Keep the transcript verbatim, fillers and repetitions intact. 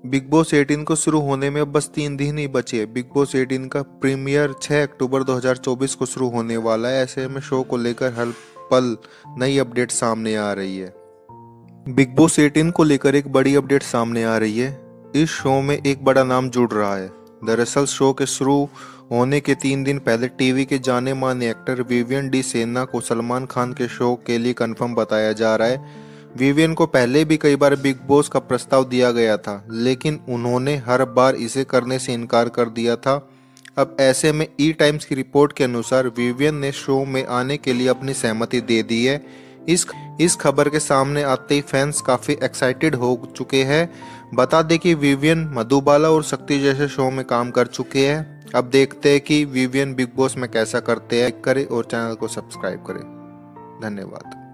Big boss अठारह को शुरू होने में अब बस तीन दिन ही बचे हैं। बिग बॉस अठारह का प्रीमियर छह अक्टूबर दो हज़ार चौबीस को शुरू होने वाला है। ऐसे में शो को लेकर हर पल नई अपडेट सामने आ रही है। बिग बॉस अठारह को लेकर एक बड़ी अपडेट सामने आ रही है। इस शो में एक बड़ा नाम जुड़ रहा है। दरअसल शो के शुरू होने के तीन दिन पहले टीवी के जाने माने एक्टर विवियन डी सेना को सलमान खान के शो के लिए कंफर्म बताया जा रहा है। विवियन को पहले भी कई बार बिग बॉस का प्रस्ताव दिया गया था, लेकिन उन्होंने हर बार इसे करने से इनकार कर दिया था। अब ऐसे में ई टाइम्स की रिपोर्ट के अनुसार विवियन ने शो में आने के लिए अपनी सहमति दे दी है। इस इस खबर के सामने आते ही फैंस काफी एक्साइटेड हो चुके हैं। बता दें कि विवियन मधुबाला और शक्ति जैसे शो में काम कर चुके हैं। अब देखते हैं कि विवियन बिग बॉस में कैसा करते हैं। करें और चैनल को सब्सक्राइब करें। धन्यवाद।